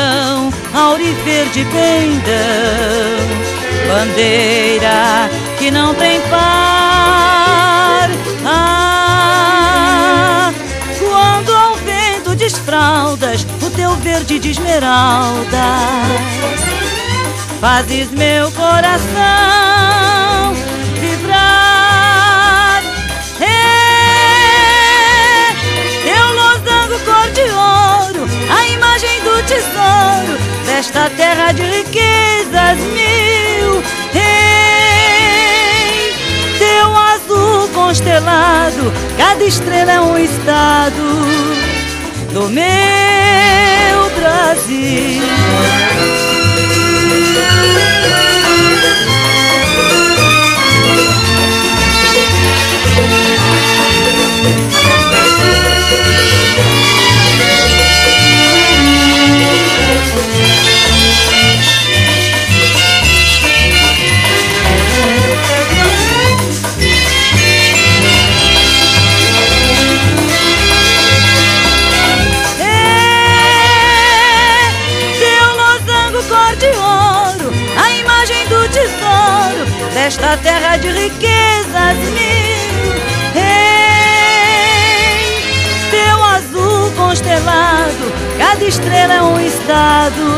coração, auriverde pendão, bandeira que não tem par. Ah, quando ao vento desfraldas o teu verde de esmeraldas, fazes meu coração vibrar. É teu losango cor de ouro, a imagem do tesouro desta terra de riquezas mil. Ei, teu azul constelado, cada estrela é um estado do meu Brasil. Desta terra de riquezas mil. Ei, teu azul constelado, cada estrela é um estado